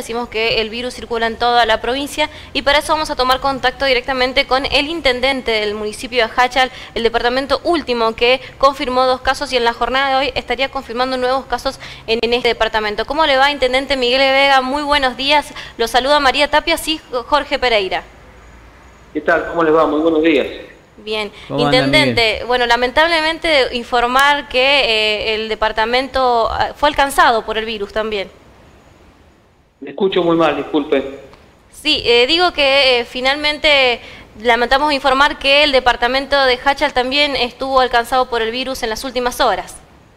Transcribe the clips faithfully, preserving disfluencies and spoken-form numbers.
Decimos que el virus circula en toda la provincia y para eso vamos a tomar contacto directamente con el intendente del municipio de Jáchal, el departamento último que confirmó dos casos y en la jornada de hoy estaría confirmando nuevos casos en, en este departamento. ¿Cómo le va, intendente Miguel Vega? Muy buenos días. Lo saluda María Tapias y Jorge Pereira. ¿Qué tal? ¿Cómo les va? Muy buenos días. Bien. Intendente, anda, bueno, lamentablemente informar que eh, el departamento fue alcanzado por el virus también. Me escucho muy mal, disculpe. Sí, eh, digo que eh, finalmente lamentamos informar que el departamento de Jáchal también estuvo alcanzado por el virus en las últimas horas.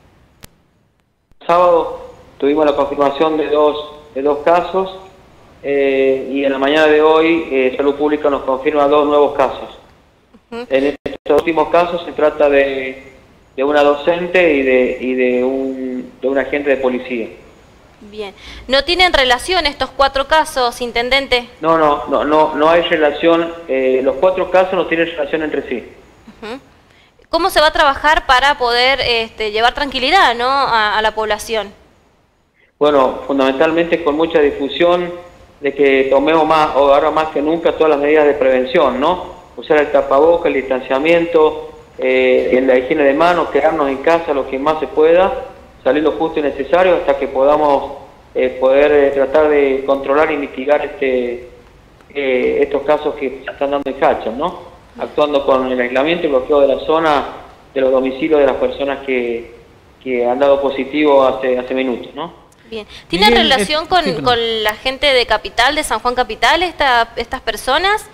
Sábado tuvimos la confirmación de dos, de dos casos eh, y en la mañana de hoy eh, Salud Pública nos confirma dos nuevos casos. Uh-huh. En estos últimos casos se trata de, de una docente y de, y de, un, de un agente de policía. Bien. ¿No tienen relación estos cuatro casos, intendente? No, no, no, no, no hay relación. Eh, los cuatro casos no tienen relación entre sí. Uh-huh. ¿Cómo se va a trabajar para poder este, llevar tranquilidad, ¿no? a, a la población? Bueno, fundamentalmente con mucha difusión de que tomemos más, o ahora más que nunca, todas las medidas de prevención, ¿no? Usar el tapaboca, el distanciamiento, eh, la higiene de manos, quedarnos en casa lo que más se pueda, salir lo justo y necesario hasta que podamos eh, poder eh, tratar de controlar y mitigar este, eh, estos casos que se están dando en Jáchal, ¿no? Actuando con el aislamiento y bloqueo de la zona, de los domicilios de las personas que, que han dado positivo hace, hace minutos, ¿no? Bien. ¿Tiene Bien, relación es, con, sí, con la gente de Capital, de San Juan Capital, esta, estas personas?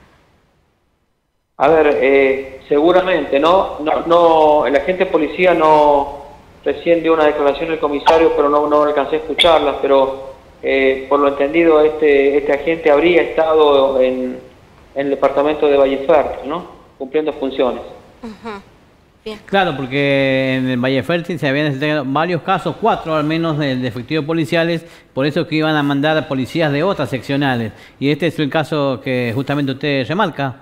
A ver, eh, seguramente, ¿no? No, no, el agente de policía no... Recién dio una declaración del comisario, pero no, no alcancé a escucharla, pero eh, por lo entendido este, este agente habría estado en, en el departamento de Vallefértil, ¿no? Cumpliendo funciones. Uh-huh. Bien. Claro, porque en el Vallefértil se habían detectado varios casos, cuatro al menos, de, de efectivos policiales, por eso que iban a mandar a policías de otras seccionales. Y este es el caso que justamente usted remarca.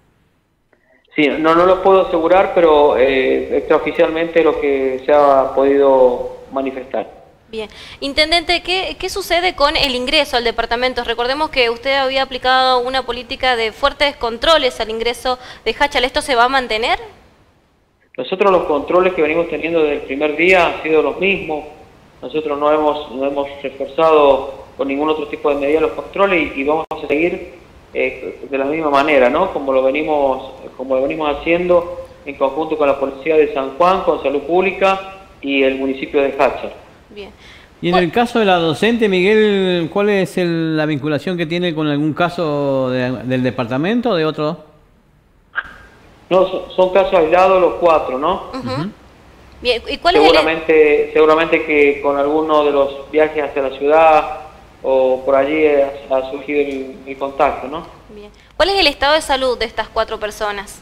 Sí, no, no lo puedo asegurar, pero eh, extraoficialmente lo que se ha podido manifestar. Bien. Intendente, ¿qué, ¿qué sucede con el ingreso al departamento? Recordemos que usted había aplicado una política de fuertes controles al ingreso de Jáchal. ¿Esto se va a mantener? Nosotros los controles que venimos teniendo desde el primer día han sido los mismos. Nosotros no hemos, no hemos reforzado con ningún otro tipo de medida los controles y, y vamos a seguir Eh, de la misma manera, ¿no? Como lo venimos, como lo venimos haciendo en conjunto con la Policía de San Juan, con Salud Pública y el municipio de Jáchal. Bien. Y en el caso de la docente, Miguel, ¿cuál es el, la vinculación que tiene con algún caso de, del departamento o de otro? No, son, son casos aislados los cuatro, ¿no? Uh-huh. Bien. ¿Y cuál seguramente, es el... seguramente que con alguno de los viajes hacia la ciudad o por allí ha, ha surgido el, el contacto, ¿no? Bien. ¿Cuál es el estado de salud de estas cuatro personas?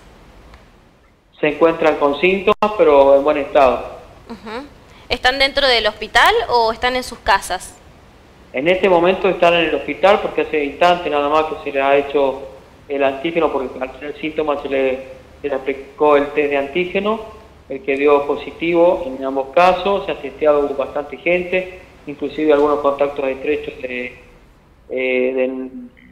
Se encuentran con síntomas, pero en buen estado. Uh-huh. ¿Están dentro del hospital o están en sus casas? En este momento están en el hospital porque hace instante nada más que se le ha hecho el antígeno, porque al tener síntomas se le, se le aplicó el test de antígeno, el que dio positivo en ambos casos, se ha testeado bastante gente, inclusive algunos contactos estrechos de, eh, de,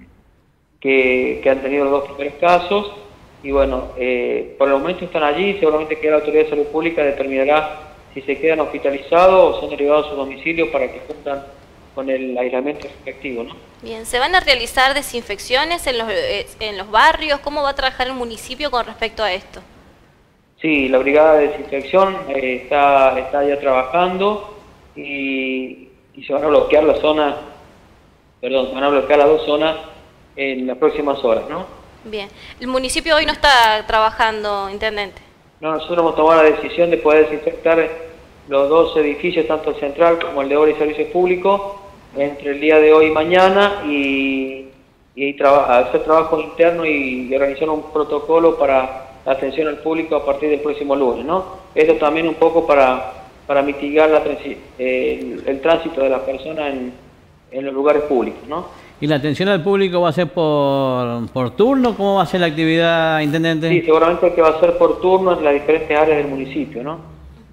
que, que han tenido los dos primeros casos, y bueno, eh, por el momento están allí, seguramente que la Autoridad de Salud Pública determinará si se quedan hospitalizados o son derivados a su domicilio para que cumplan con el aislamiento respectivo, ¿no? Bien, ¿se van a realizar desinfecciones en los, eh, en los barrios? ¿Cómo va a trabajar el municipio con respecto a esto? Sí, la brigada de desinfección eh, está, está ya trabajando, Y, y se van a bloquear la zona, perdón, se van a bloquear las dos zonas en las próximas horas, ¿no? Bien. ¿El municipio hoy no está trabajando, intendente? No, nosotros hemos tomado la decisión de poder desinfectar los dos edificios, tanto el central como el de obra y servicios públicos, entre el día de hoy y mañana, y, y traba, hacer trabajo interno y, y organizar un protocolo para la atención al público a partir del próximo lunes, ¿no? Esto también un poco para... para mitigar la, el, el tránsito de las personas en, en los lugares públicos, ¿no? ¿Y la atención al público va a ser por, por turno? ¿Cómo va a ser la actividad, intendente? Sí, seguramente que va a ser por turno en las diferentes áreas del municipio, ¿no?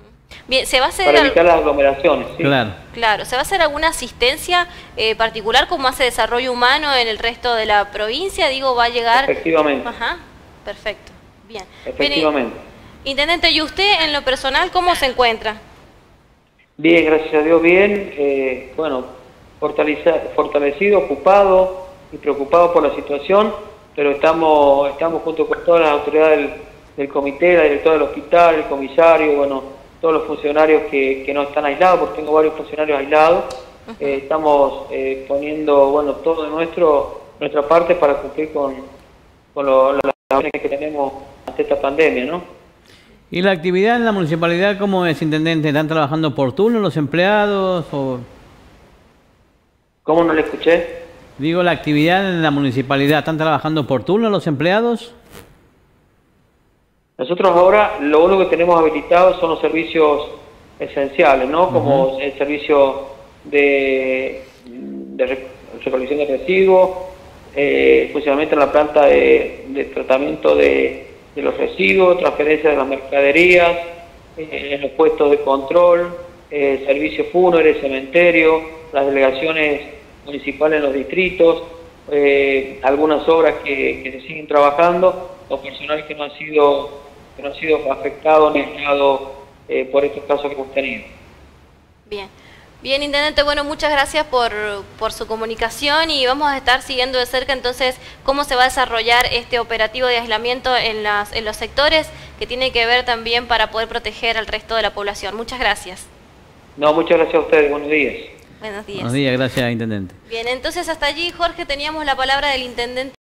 Bien, ¿se va a hacer para evitar las aglomeraciones. ¿sí? Claro. Claro, ¿se va a hacer alguna asistencia eh, particular como hace Desarrollo Humano en el resto de la provincia? Digo, va a llegar... Efectivamente. Ajá, perfecto, bien. Efectivamente. Bien, Intendente, ¿y usted en lo personal cómo se encuentra? Bien, gracias a Dios, bien. Eh, bueno, fortalecido, ocupado y preocupado por la situación, pero estamos, estamos junto con todas las autoridades del, del comité, la directora del hospital, el comisario, bueno, todos los funcionarios que, que no están aislados, porque tengo varios funcionarios aislados. Uh-huh. eh, estamos eh, poniendo, bueno, todo de nuestro, nuestra parte para cumplir con, con lo, las acciones que tenemos ante esta pandemia, ¿no? ¿Y la actividad en la municipalidad cómo es, Intendente? ¿Están trabajando por turno los empleados? O... ¿Cómo no le escuché? Digo, la actividad en la municipalidad, ¿están trabajando por turno los empleados? Nosotros ahora lo único que tenemos habilitado son los servicios esenciales, ¿no? Como uh-huh. el servicio de, de recolección de residuos, eh, funcionamiento en la planta de, de tratamiento de... de los residuos, transferencia de las mercaderías, eh, en los puestos de control, eh, servicios fúnebres, cementerio, las delegaciones municipales en los distritos, eh, algunas obras que, que se siguen trabajando, los personales que no han sido, que no han sido afectados ni aislados eh, por estos casos que hemos tenido. Bien. Bien, Intendente, bueno, muchas gracias por, por su comunicación y vamos a estar siguiendo de cerca entonces cómo se va a desarrollar este operativo de aislamiento en, las, en los sectores que tiene que ver también para poder proteger al resto de la población. Muchas gracias. No, muchas gracias a ustedes. Buenos días. Buenos días. Buenos días, gracias, Intendente. Bien, entonces hasta allí, Jorge, teníamos la palabra del Intendente.